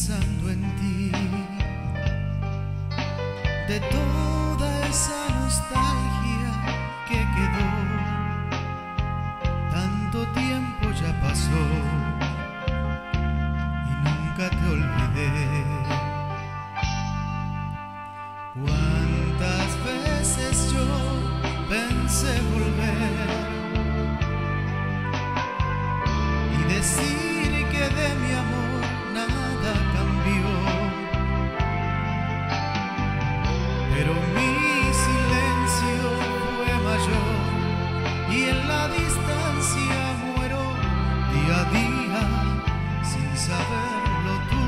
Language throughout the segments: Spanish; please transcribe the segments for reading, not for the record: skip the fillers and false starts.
pensando en ti, de toda esa nostalgia que quedó. Tanto tiempo ya pasó y nunca te olvidé. Cuántas veces yo pensé volver y decir que de mi amor nada cambió, pero mi silencio fue mayor y en la distancia muero día a día sin saberlo tú.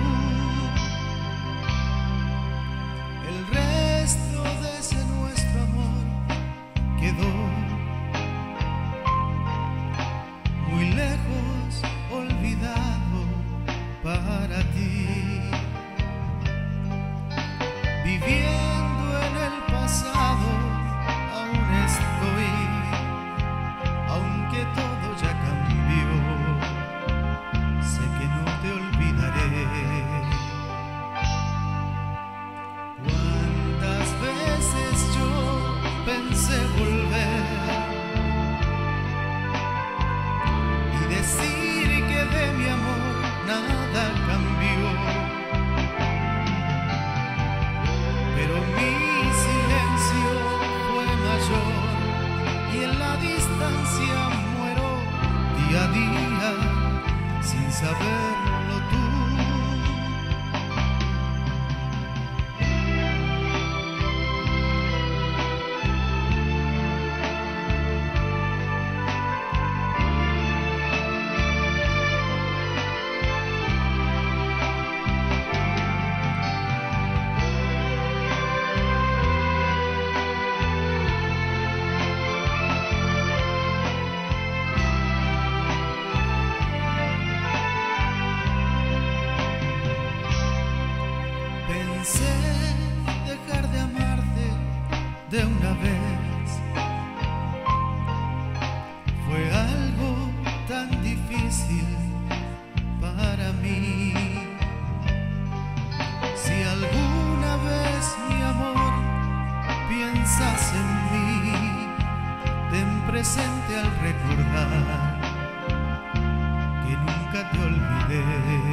El resto de ese nuestro amor quedó muy lejos, olvidado para ti. Viviendo en el pasado aún estoy, aunque todo ya cambió, sé que no te olvidaré. Cuántas veces yo pensé volver y decir que de mi amor nada cambió, pero mi silencio fue mayor y en la distancia muero día a día sin saberlo tú. Pensé dejar de amarte de una vez, fue algo tan difícil para mí. Si alguna vez, mi amor, piensas en mí, ten presente al recordar que nunca te olvidé.